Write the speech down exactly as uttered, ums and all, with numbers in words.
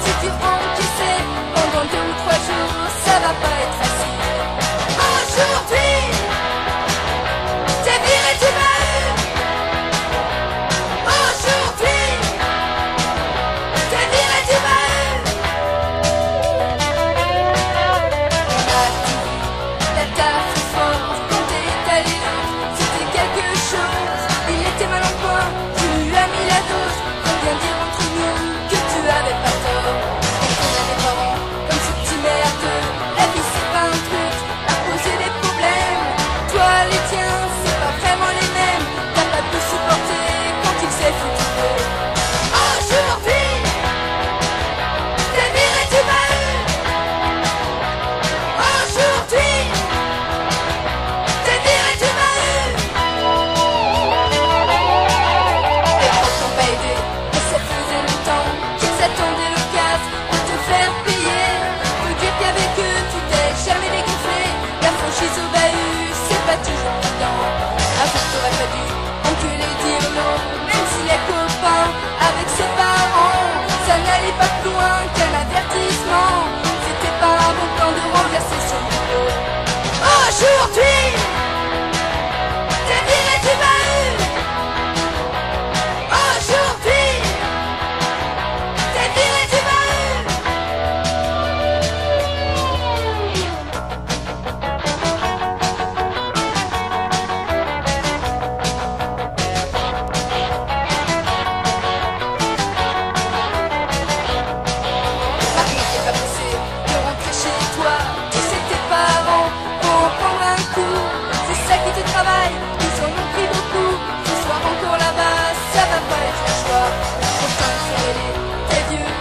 si tu encaissais pendant deux ou trois jours, ça va pas être facile. Aujourd'hui, t'es viré du bahut. Aujourd'hui, t'es viré du bahut. On a tout vu, la taf est forte, quand t'es allé l'autre, c'était quelque chose. Il était mal en point, tu lui as mis la dose. Faut bien dire entre nous que tu avais pas tort. Et qu'on a des parents comme ce petit merdeux. La vie c'est pas un truc à poser des problèmes. Toi les tiens c'est pas vraiment les mêmes. T'as pas pu supporter quand il s'est foutu de l'eau. Aujourd'hui, t'es viré du bahut. Aujourd'hui, t'es viré du bahut. Les profs t'ont pas aidé, mais ça faisait longtemps qu'ils attendaient l'occasion de te faire payer. Faut dire qu'avec eux tu t'es jamais dégonflé. La franchise au bahut, c'est pas toujours évident. Avoue que t'aurais pas dû enculer dire non, même si les copains avec ses parents, ça n'allait pas plus loin qu'un avertissement. C'était pas un bon plan de renverser son boulot. Aujourd'hui, t'es viré du bahut. Aujourd'hui, t'es viré du bahut. Marie, t'es pas pressé de rentrer chez toi. Tu sais que tes parents vont en prendre un coup. C'est ça qui te travaille, ils en ont pris beaucoup. Ce soir encore là-bas, ça va pas être un choix. Pourtant, c'est t'es vieux.